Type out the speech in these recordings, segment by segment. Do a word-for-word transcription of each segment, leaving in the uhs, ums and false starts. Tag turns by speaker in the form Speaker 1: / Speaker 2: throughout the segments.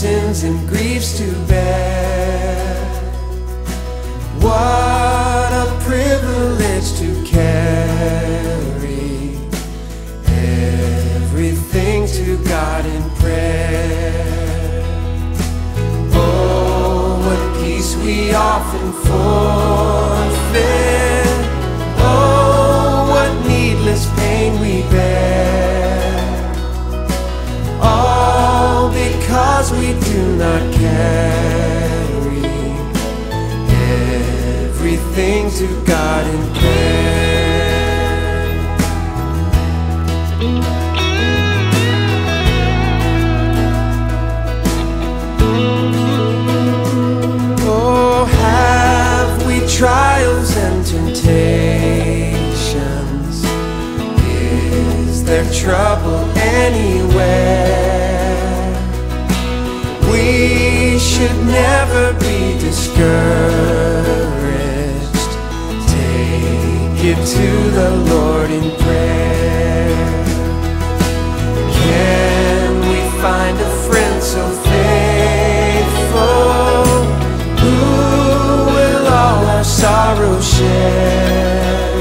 Speaker 1: sins and griefs to bear. What a privilege to carry everything to God in prayer. Oh, what peace we often forfeit. Oh, what needless pain we bear. All because we do not carry everything to God in prayer. Oh, have we trials and temptations? Is there trouble anywhere? We should never be discouraged. Take it to the Lord in prayer. Can we find a friend so faithful, who will all our sorrow share?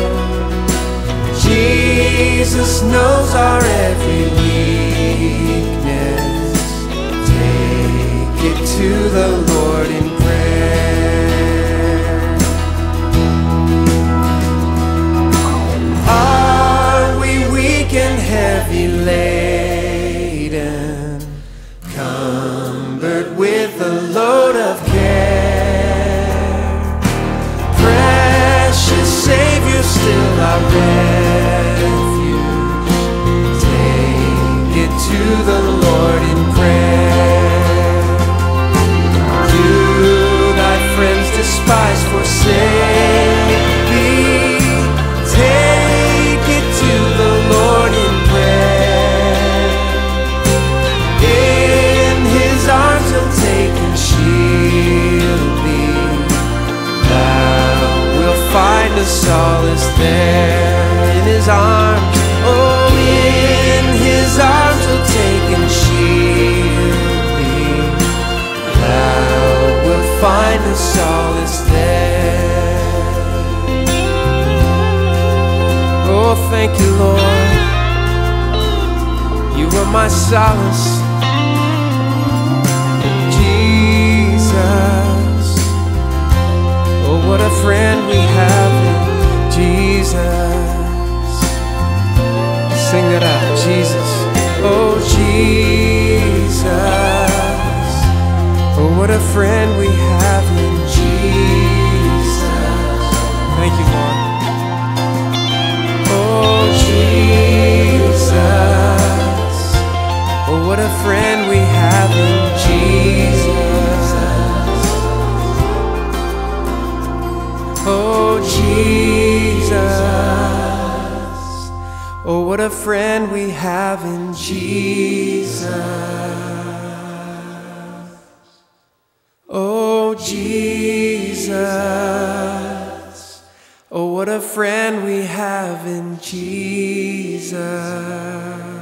Speaker 1: Jesus knows our every weakness. Take it to the Lord in prayer. Are we weak and heavy laden, cumbered with a load of care? Precious Savior, still our refuge. Take it to the Lord in prayer. Do thy friends despise, forsake thee? Take it to the Lord in prayer. In his arms he'll take and shield thee. Thou wilt find a solace there. In his arms, oh, in his arms he'll take and shield thee. Thou wilt find a solace there. Oh, thank you, Lord. You are my solace, Jesus. Oh, what a friend we have in Jesus. Sing that out, Jesus. Oh, Jesus. Oh, what a friend we have in Jesus. Thank you, Lord. Oh, Jesus. Oh, what a friend we have in Jesus. Oh, Jesus. Oh, what a friend we have in Jesus. Oh, Jesus. Oh, what a friend we have in Jesus.